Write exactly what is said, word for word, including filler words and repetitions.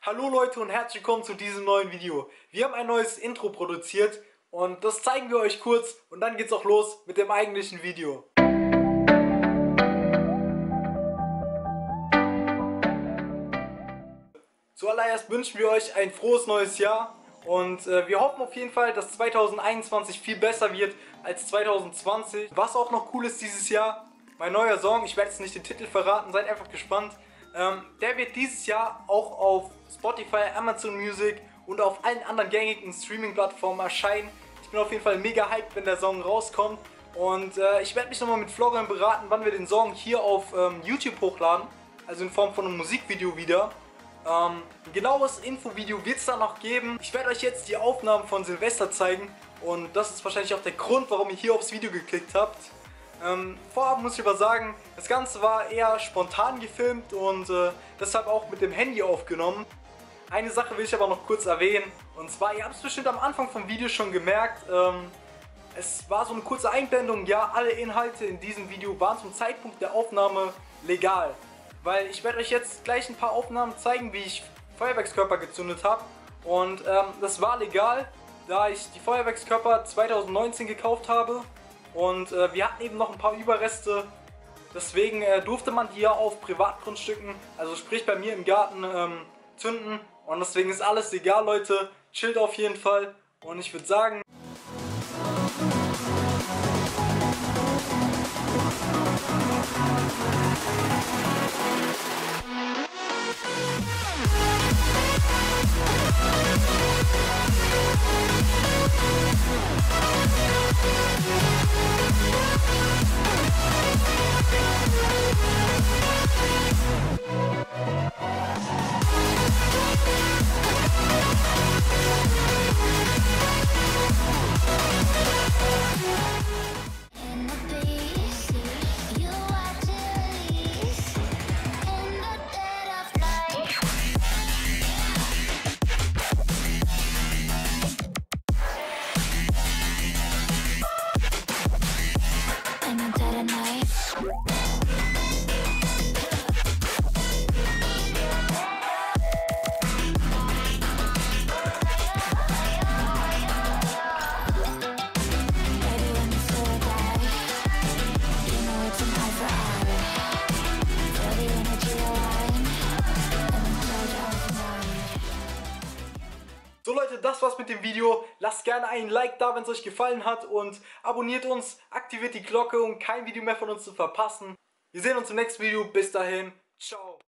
Hallo Leute und herzlich willkommen zu diesem neuen Video. Wir haben ein neues Intro produziert und das zeigen wir euch kurz und dann geht's auch los mit dem eigentlichen Video. Zuallererst wünschen wir euch ein frohes neues Jahr und äh, wir hoffen auf jeden Fall, dass zweitausendeinundzwanzig viel besser wird als zweitausendzwanzig. Was auch noch cool ist dieses Jahr, mein neuer Song, ich werde jetzt nicht den Titel verraten, seid einfach gespannt. Ähm, der wird dieses Jahr auch auf Spotify, Amazon Music und auf allen anderen gängigen Streaming-Plattformen erscheinen. Ich bin auf jeden Fall mega hyped, wenn der Song rauskommt. Und äh, ich werde mich nochmal mit Florian beraten, wann wir den Song hier auf ähm, YouTube hochladen. Also in Form von einem Musikvideo wieder. Ähm, ein genaues Infovideo wird es dann noch geben. Ich werde euch jetzt die Aufnahmen von Silvester zeigen. Und das ist wahrscheinlich auch der Grund, warum ihr hier aufs Video geklickt habt. Ähm, vorab muss ich aber sagen, das Ganze war eher spontan gefilmt und äh, deshalb auch mit dem Handy aufgenommen. Eine Sache will ich aber noch kurz erwähnen, und zwar, ihr habt es bestimmt am Anfang vom Video schon gemerkt, ähm, es war so eine kurze Einblendung, ja, alle Inhalte in diesem Video waren zum Zeitpunkt der Aufnahme legal. Weil ich werde euch jetzt gleich ein paar Aufnahmen zeigen, wie ich Feuerwerkskörper gezündet habe, und ähm, das war legal, da ich die Feuerwerkskörper zweitausendneunzehn gekauft habe. Und äh, wir hatten eben noch ein paar Überreste, deswegen äh, durfte man die ja auf Privatgrundstücken, also sprich bei mir im Garten, ähm, zünden. Und deswegen ist alles egal, Leute, chillt auf jeden Fall. Und ich würde sagen... So Leute, das war's mit dem Video. Lasst gerne einen Like da, wenn es euch gefallen hat, und abonniert uns, aktiviert die Glocke, um kein Video mehr von uns zu verpassen. Wir sehen uns im nächsten Video. Bis dahin, ciao.